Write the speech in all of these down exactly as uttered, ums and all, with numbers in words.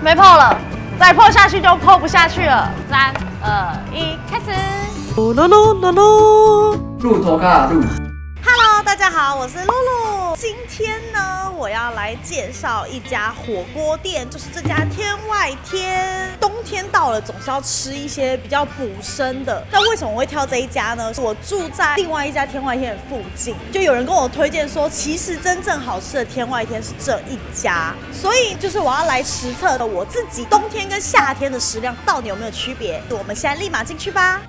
没破了，再破下去就破不下去了。三二一，开始。 噜噜噜噜噜， 入头卡路。 Hello， 大家好，我是露露。今天呢，我要来介绍一家火锅店，就是这家天外天。冬天到了，总是要吃一些比较补身的。那为什么我会挑这一家呢？我住在另外一家天外天的附近，就有人跟我推荐说，其实真正好吃的天外天是这一家。所以就是我要来实测的我自己冬天跟夏天的食量到底有没有区别。我们现在立马进去吧。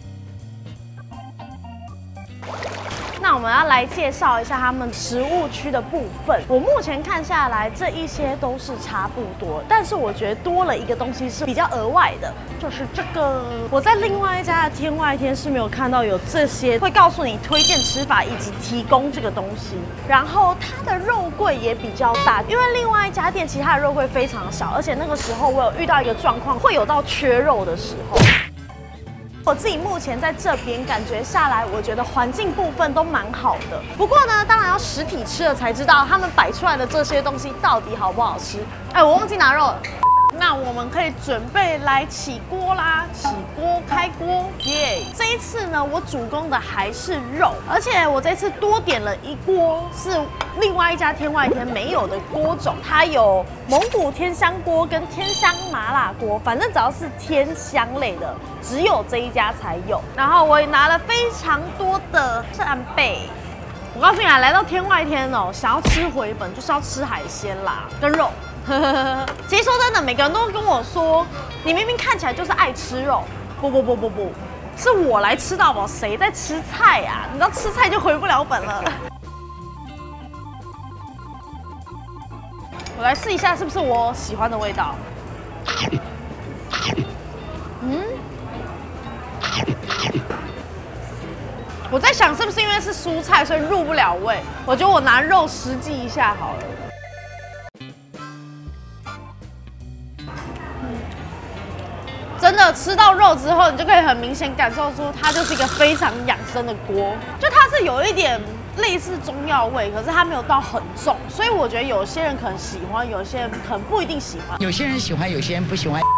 那我们要来介绍一下他们食物区的部分。我目前看下来，这一些都是差不多，但是我觉得多了一个东西是比较额外的，就是这个。我在另外一家的天外天是没有看到有这些会告诉你推荐吃法以及提供这个东西。然后它的肉桂也比较大，因为另外一家店其他的肉桂非常小，而且那个时候我有遇到一个状况，会有到缺肉的时候。我自己目前在这边感觉下来，我觉得环境部分都蛮好的。不过呢，当然要实体吃了才知道他们摆出来的这些东西到底好不好吃。哎，我忘记拿肉了。那我们可以准备来起锅啦！起锅开锅，耶！ Yeah 这一次呢，我主攻的还是肉，而且我这次多点了一锅，是另外一家天外天没有的锅种，它有蒙古天香锅跟天香麻辣锅，反正只要是天香类的，只有这一家才有。然后我也拿了非常多的扇贝。我告诉你啊，来到天外天哦，想要吃回本就是要吃海鲜啦，跟肉。其实说真的，每个人都跟我说，你明明看起来就是爱吃肉，不不不不不，是我来吃到饱，谁在吃菜呀？你知道吃菜就回不了本了。我来试一下是不是我喜欢的味道。嗯，我在想是不是因为是蔬菜，所以入不了味。我觉得我拿肉实际一下好了。真的吃到肉之后，你就可以很明显感受出它就是一个非常养生的锅，就它是有一点类似中药味，可是它没有到很重，所以我觉得有些人可能喜欢，有些人可能不一定喜欢。 有些人喜欢，有些人不喜欢。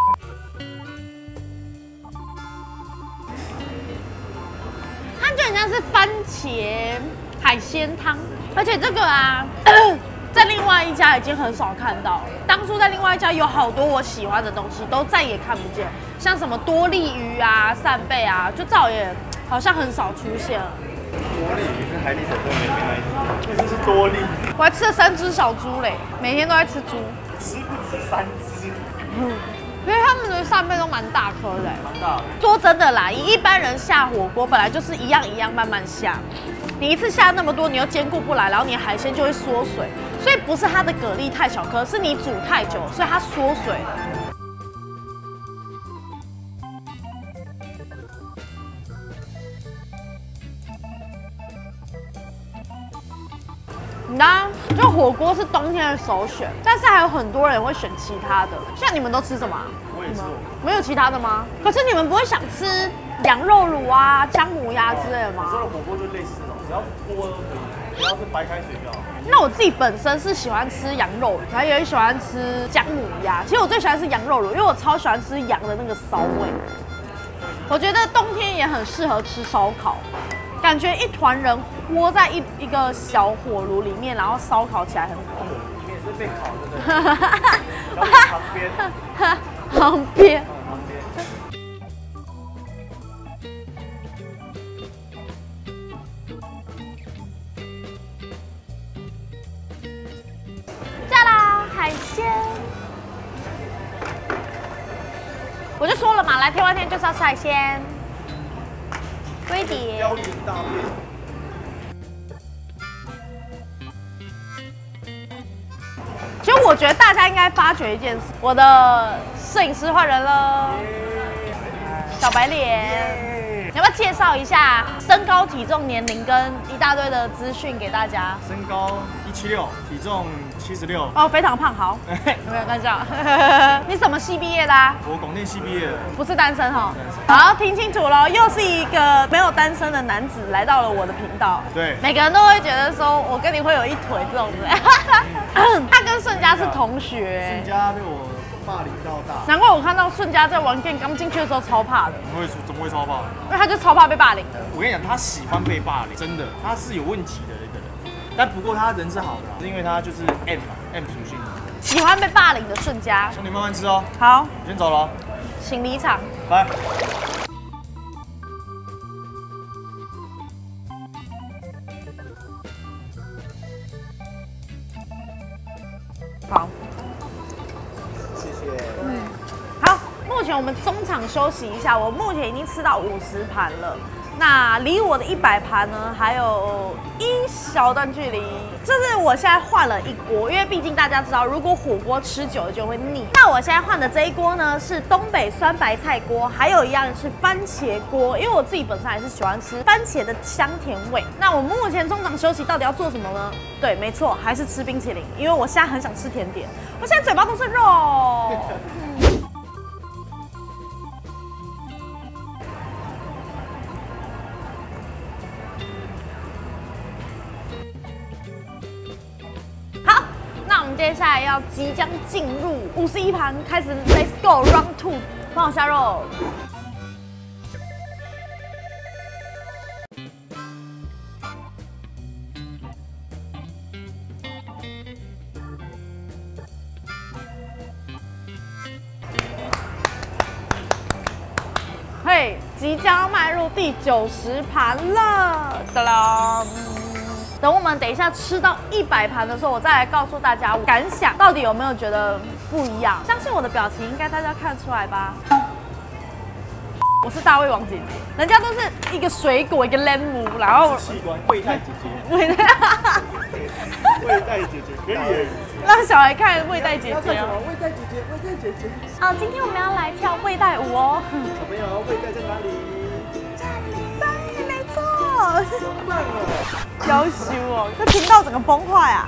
它就很像是番茄海鲜汤，而且这个啊。在另外一家已经很少看到了。当初在另外一家有好多我喜欢的东西，都再也看不见，像什么多利鱼啊、扇贝啊，就再也好像很少出现了。 多利鱼是海底手中没那一只，那只是多利。 我还吃了三只小猪嘞，每天都在吃猪， 吃不止三只。 嗯，因为他们的扇贝都蛮大颗的， 蛮大的。 说真的啦，以一般人下火锅本来就是一样一样慢慢下，你一次下那么多，你又兼顾不来，然后你的海鲜就会缩水。所以不是它的蛤蜊太小颗，是你煮太久，所以它缩水了。那就火锅是冬天的首选，但是还有很多人会选其他的。像你们都吃什么？ 我也吃过。 没有其他的吗？可是你们不会想吃羊肉卤啊、姜母鸭之类的吗？ 我说的火锅就类似这种，只要锅都可以，只要是白开水就好。 那我自己本身是喜欢吃羊肉卤，还也喜欢吃姜母鸭。其实我最喜欢吃羊肉卤，因为我超喜欢吃羊的那个骚味。我觉得冬天也很适合吃烧烤，感觉一团人窝在一一个小火炉里面，然后烧烤起来很酷。 里面是被烤的，对不对？旁边， 旁边。海鲜，我就说了嘛，来天外天就是要吃海鲜，龟碟。 标准大便。 其实我觉得大家应该发觉一件事，我的摄影师换人了，小白脸，你要不要介绍一下身高、体重、年龄跟一大堆的资讯给大家？ 身高一七六，体重七十六。 哦，非常胖，好，没有看笑。你什么系毕业的啊？ 我广电系毕业的， 不是单身哈。好，听清楚喽，又是一个没有单身的男子来到了我的频道。 对， 每个人都会觉得说，我跟你会有一腿这种子。他跟顺家是同学。 顺家被我霸凌到大。 难怪我看到顺家在玩 game 刚进去的时候超怕的。 怎么会怎么会超怕？ 因为他就超怕被霸凌的。 我跟你讲，他喜欢被霸凌，真的，他是有问题的一个人。但不过他人是好的啦，是因为他就是 M 嘛 ，M 属性。 喜欢被霸凌的顺家， 兄弟慢慢吃哦。 好， 我先走了， 请离场。 拜。 好， 谢谢。 嗯，好，目前我们中场休息一下，我目前已经吃到五十盘了。那离我的一百盘呢，还有一小段距离。就是我现在换了一锅，因为毕竟大家知道，如果火锅吃久了就会腻。那我现在换的这一锅呢，是东北酸白菜锅，还有一样是番茄锅，因为我自己本身还是喜欢吃番茄的香甜味。那我目前中场休息到底要做什么呢？对，没错，还是吃冰淇淋，因为我现在很想吃甜点，我现在嘴巴都是肉。接下来要即将进入五十一盘，开始 Let's go round two， 帮我下肉。嘿，即将迈入第九十盘了，哒啦。等我们等一下吃到一百盘的时候，我再来告诉大家我感想，到底有没有觉得不一样？相信我的表情，应该大家看得出来吧？我是大胃王姐姐，人家都是一个水果，一个 lemon， 然后器官胃袋姐姐， 胃袋， 胃袋姐姐可以耶， 让小孩看胃袋姐姐哦。 胃袋姐姐，胃袋姐姐。 好，今天我们要来跳胃袋舞哦。 小朋友，胃袋在哪里？ 对，没错。好棒哦！要羞哦，这频道整个崩坏啊！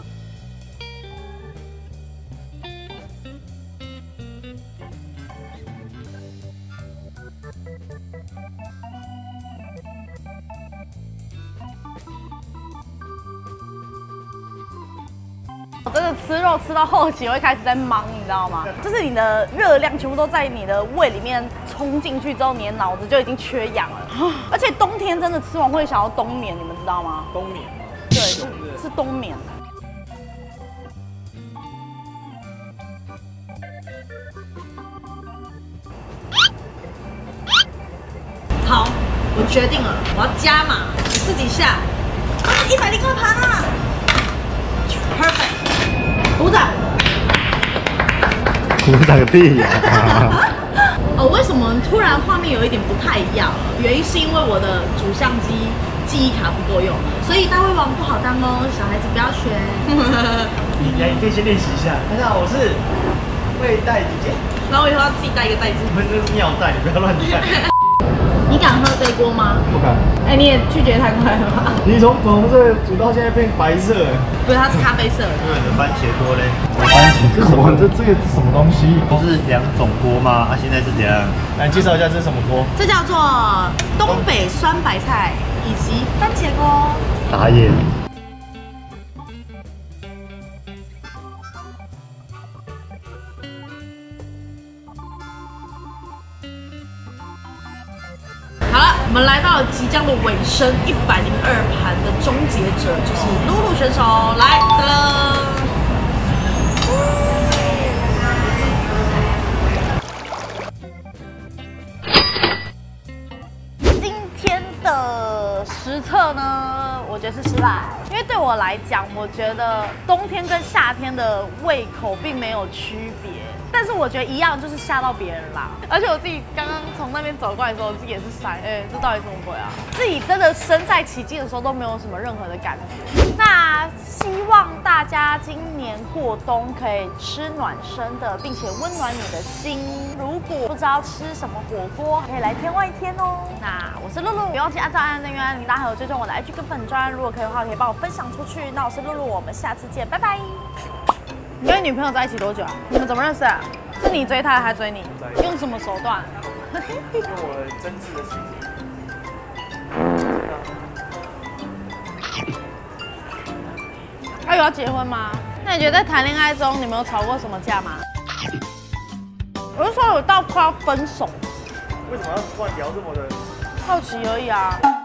我真的吃肉吃到后期会开始在忙，你知道吗？就是你的热量全部都在你的胃里面冲进去之后，你的脑子就已经缺氧了。而且冬天真的吃完会想要冬眠，你们知道吗？ 冬眠。 对，是是冬眠。好，我决定了，我要加码，自己下。一百零二盘啊 ！Perfect， 鼓掌。 鼓掌个屁呀！ 哦，为什么突然画面有一点不太一样了？原因是因为我的主相机记忆卡不够用，所以大胃王不好当哦，小孩子不要学。 你你可以先练习一下。大家好，我是胃袋姐姐。 然后我以后要自己带一个袋子。 我们这是尿袋，你不要乱带。 你敢喝这锅吗？ 不敢。 哎，你也拒绝太快了吧？ 你从粉红色煮到现在变白色， 不是，它是咖啡色的。 对，番茄锅嘞。 番茄锅，这这个是什么东西？ 不是两种锅吗？啊，现在是怎样？ 来介绍一下这是什么锅？ 这叫做东北酸白菜以及番茄锅。 傻眼。 好了，我们来到了即将的尾声，一百零二盘的终结者就是露露选手，来的了。今天的实测呢，我觉得是失败，因为对我来讲，我觉得冬天跟夏天的胃口并没有区别。但是我觉得一样，就是吓到别人啦。而且我自己刚刚从那边走过来的时候，我自己也是塞，哎、欸，这到底什么鬼啊？自己真的身在其境的时候都没有什么任何的感觉。那希望大家今年过冬可以吃暖身的，并且温暖你的心。如果不知道吃什么火锅，可以来天外天哦。那我是露露，别忘记按照按订阅、按铃铛，还有追踪我的 I G 跟粉专。如果可以的话，可以帮我分分享出去。那我是露露，我们下次见，拜拜。你跟你女朋友在一起多久啊？你们怎么认识啊？是你追她还是追你？用什么手段？ 用我的真挚的心。 他有要结婚吗？那你觉得在谈恋爱中，你们有吵过什么架吗？我是说有到快要分手， 为什么要突然聊这么的？ 好奇而已啊。